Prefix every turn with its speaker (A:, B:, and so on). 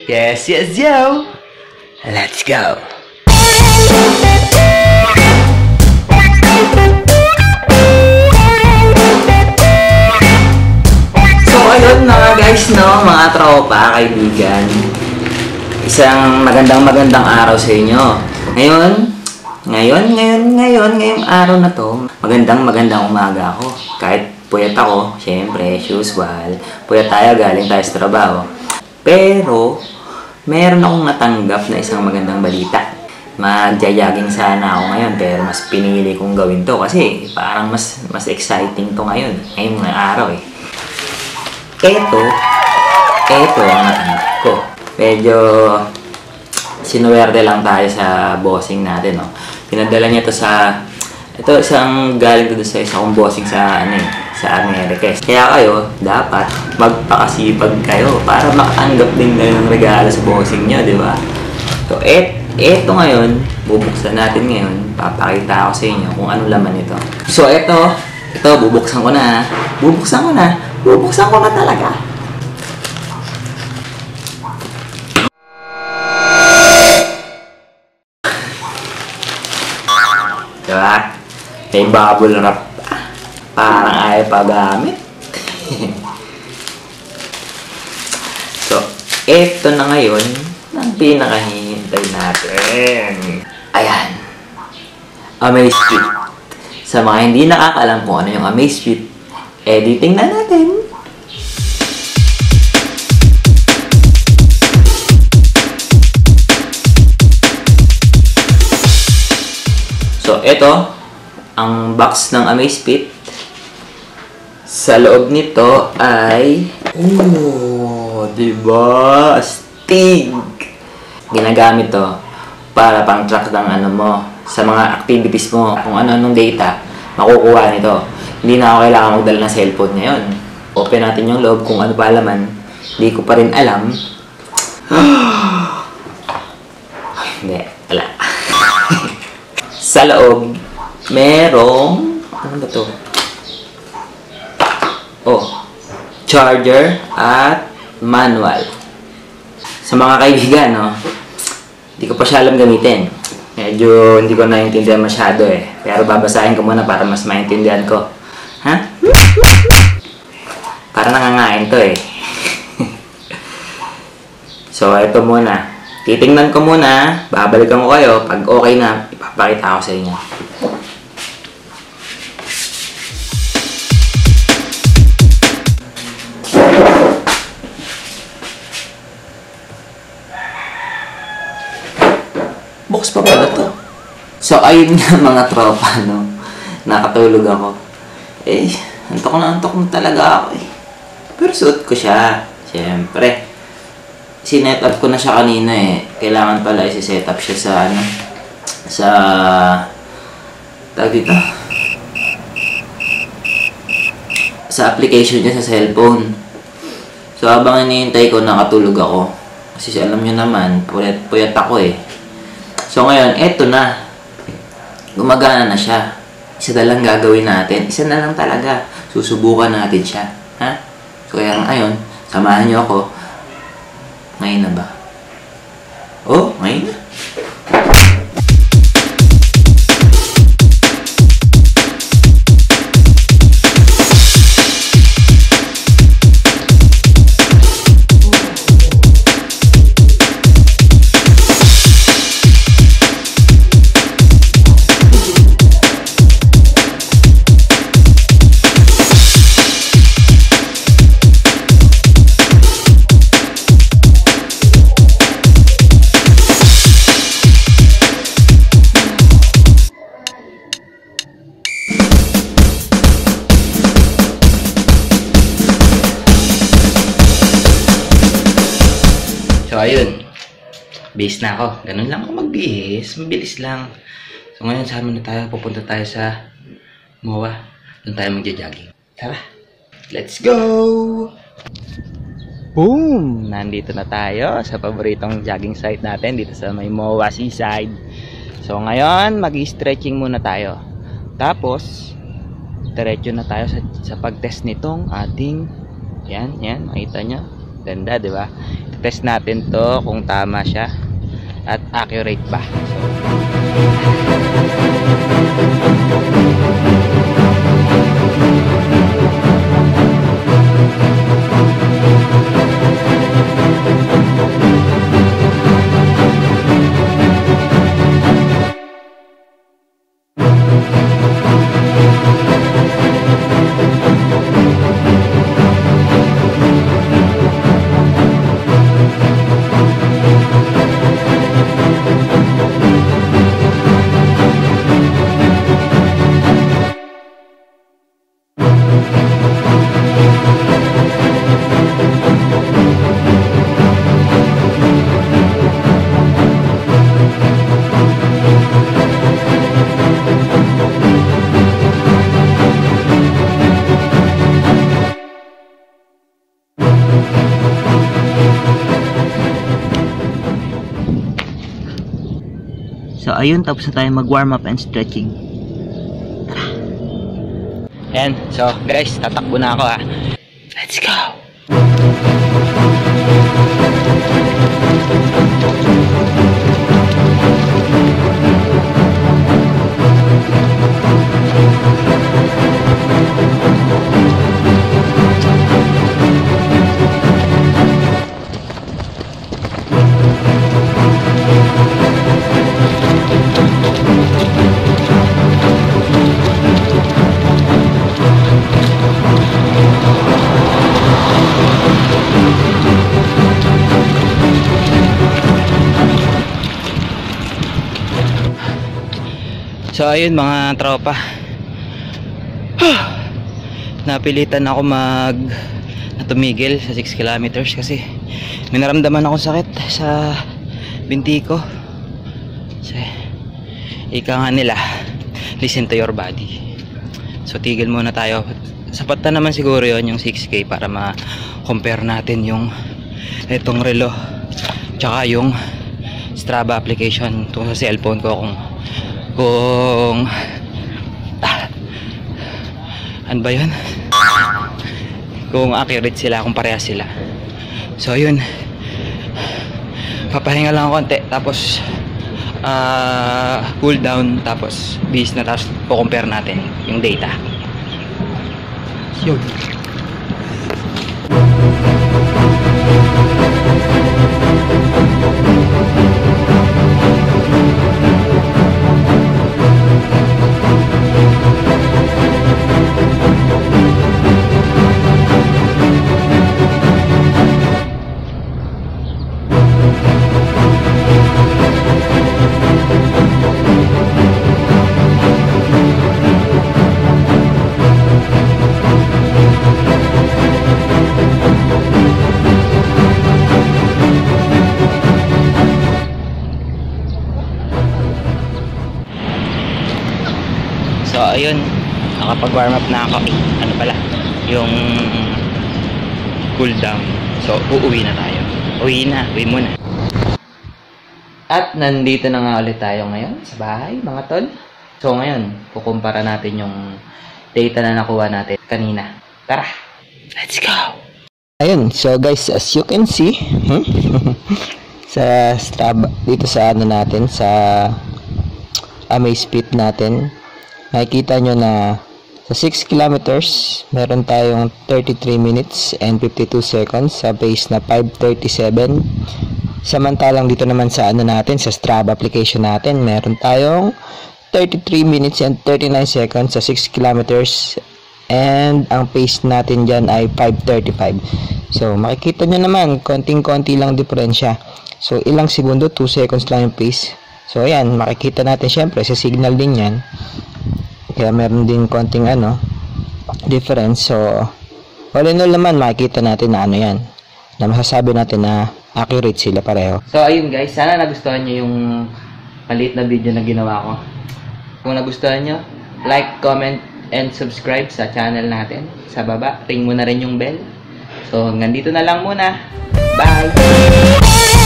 A: Yes, yes, yo! Let's go! So, ayun mga guys, no? Mga tropa, kaibigan. Isang magandang araw sa inyo. Ngayong araw na to, magandang umaga ako. Kahit puyat ako, syempre, usual. Puyat tayo, galing tayo sa trabaho. Pero, meron akong natanggap na isang magandang balita. Magja-jogging sana ako ngayon, pero mas pinili kong gawin to kasi parang mas exciting to ngayong araw eh. Ito ang natanggap ko. Medyo sinuwerte lang tayo sa bossing natin, no? Pinadala niya to isang galing to sa isa kong bossing sa America. Kaya kayo, dapat magpakasipag kayo para makatanggap din kayo ng regalo sa bossing niyo, di ba? So, eto ngayon, bubuksan natin ngayon. Papakita ako sa inyo kung ano laman ito. So, ito, bubuksan ko na talaga. Diba? May bubble wrap. Parang ayaw pa gamit. So, ito na ngayon ang pinakahihintay natin. Ayan. Amazfit. Sa mga hindi nakakalam kung ano yung Amazfit, editing na natin. So, ito ang box ng Amazfit. Sa loob nito ay diba? Stig. Ginagamit to para pang-track ng ano mo sa mga activities mo, kung ano-anong data makukuha nito. Hindi na ako kailangan magdala ng cellphone ngayon. Open natin yung loob kung ano pa laman. Hindi ko pa rin alam. Hindi, wala. Sa loob, merong ano ba to? Charger at manual. Sa mga kaibigan, no? Hindi ko pa siya alam gamitin. Medyo hindi ko naiintindihan masyado eh. Pero babasahin ko muna para mas maintindihan ko. Ha? Para nangangain to eh. So, ito muna. Titingnan ko muna. Babalikan ko kayo. Pag okay na, ipapakita ko sa inyo. Box pa pala to. So, ayun nga mga tropa, no? Nakatulog ako. Antok na talaga ako eh. Pero suot ko siya. Siyempre. Sinet up ko na siya kanina eh. Kailangan pala isi-set up siya sa application niya sa cellphone. So, habang hinihintay ko, nakatulog ako. Kasi alam nyo naman, puyat ako eh. So ngayon, eto na. Gumagana na siya. Isa na lang gagawin natin. Isa na lang talaga. Susubukan natin siya. Ha? So kaya ngayon, samahan niyo ako. Ngayon na ba? Ngayon na. So, ayun. Base na ako. Ganun lang ako magbihis. Mabilis lang. So, ngayon, sama na tayo. Pupunta tayo sa MOA. Doon tayo magja-jogging. Tara. Let's go! Boom! Nandito na tayo sa paboritong jogging site natin. Dito sa may MOA Seaside. So, ngayon, mag-stretching muna tayo. Tapos, diretso na tayo sa pag-test nitong ating, yan, makita nyo. Ganda, di ba? test natin to kung tama siya at accurate ba.
B: So ayun, tapos na tayo mag warm up and stretching.
A: Ayan, so guys, tatakbo na ako Let's go! So ayun mga tropa, napilitan ako tumigil sa 6 kilometers kasi may naramdaman akong sakit sa binti ko. So, ika nga nila, listen to your body. So tigil muna tayo. Sapat na naman siguro yon yung 6K para ma-compare natin yung itong relo tsaka yung Strava application tungkol sa cellphone ko kung ano ba yun, kung accurate sila, kung parehas sila. So yun, papahinga lang ako konti tapos cool down, tapos bis na, tapos po-compare natin yung data. Yun. So ayun, nakapag-warm up na ako. Ano pala, yung cool down. So uuwi na tayo. Uwi muna. At nandito na nga ulit tayo ngayon sa bahay, mga tol. So ngayon, kukumpara natin yung data na nakuha natin kanina. Tara, let's go!
B: Ayun, so guys, as you can see, sa Strava, dito sa ano natin, sa Amazfit natin, makikita nyo na sa 6 kilometers, meron tayong 33 minutes and 52 seconds sa pace na 5:37. Samantalang dito naman sa ano natin, sa Strava application natin, meron tayong 33 minutes and 39 seconds sa 6 kilometers and ang pace natin dyan ay 5:35. So makikita nyo naman, konting-konti lang diferensya. So ilang segundo, 2 seconds lang yung pace. So ayan, makikita natin syempre sa signal din yan. Kaya meron din konting difference. So all in all naman, makikita natin na ano yan, na masasabi natin na accurate sila pareho.
A: So ayun guys, sana nagustuhan nyo yung maliit na video na ginawa ko. Kung nagustuhan nyo, like, comment, and subscribe sa channel natin. Sa baba, ring mo na rin yung bell. So hanggang dito na lang muna. Bye!